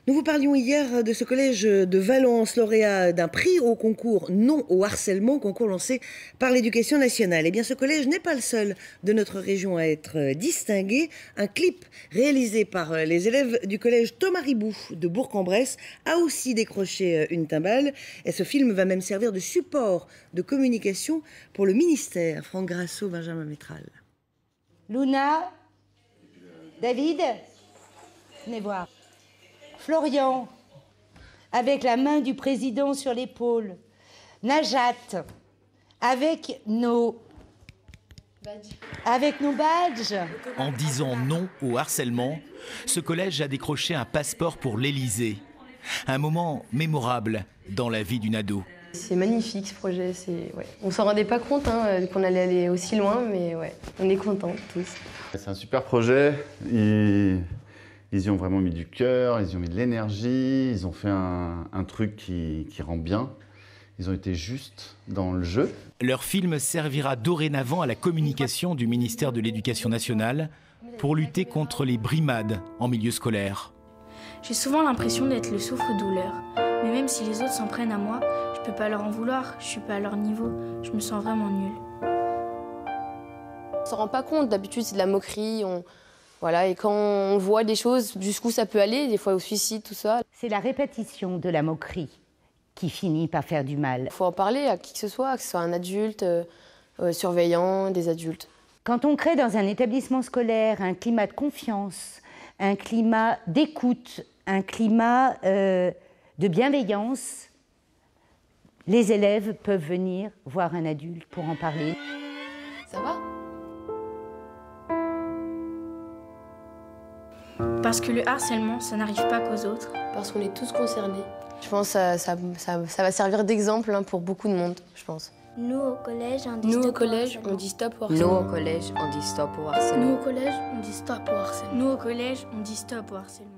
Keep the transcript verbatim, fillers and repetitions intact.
Nous vous parlions hier de ce collège de Valence, lauréat d'un prix au concours non au harcèlement, concours lancé par l'Éducation nationale. Eh bien, ce collège n'est pas le seul de notre région à être distingué. Un clip réalisé par les élèves du collège Thomas Ribou de Bourg-en-Bresse a aussi décroché une timbale. Et ce film va même servir de support de communication pour le ministère. Franck Grasso, Benjamin Métral. Luna, David, venez voir. Florian, avec la main du président sur l'épaule. Najat, avec nos... avec nos badges. En disant non au harcèlement, ce collège a décroché un passeport pour l'Élysée. Un moment mémorable dans la vie d'une ado. C'est magnifique ce projet. Ouais. On ne s'en rendait pas compte hein, qu'on allait aller aussi loin, mais ouais, on est contents tous. C'est un super projet. Et... Ils y ont vraiment mis du cœur, ils y ont mis de l'énergie, ils ont fait un, un truc qui, qui rend bien. Ils ont été justes dans le jeu. Leur film servira dorénavant à la communication du ministère de l'Éducation nationale pour lutter contre les brimades en milieu scolaire. J'ai souvent l'impression d'être le souffre-douleur. Mais même si les autres s'en prennent à moi, je peux pas leur en vouloir, je suis pas à leur niveau, je me sens vraiment nulle. On s'en rend pas compte, d'habitude c'est de la moquerie. On... Voilà, et quand on voit des choses, jusqu'où ça peut aller, des fois au suicide, tout ça. C'est la répétition de la moquerie qui finit par faire du mal. Il faut en parler à qui que ce soit, que ce soit un adulte, euh, euh, surveillant, des adultes. Quand on crée dans un établissement scolaire un climat de confiance, un climat d'écoute, un climat euh, de bienveillance, les élèves peuvent venir voir un adulte pour en parler. Ça va ? Parce que le harcèlement, ça n'arrive pas qu'aux autres. Parce qu'on est tous concernés. Je pense que ça, ça, ça, ça va servir d'exemple hein, pour beaucoup de monde, je pense. Nous, au collège, on dit Nous, stop au collège, au on dit stop au Nous, harcèlement. au collège, on dit stop au harcèlement. Nous, au collège, on dit stop au harcèlement. Nous, au collège, on dit stop au harcèlement.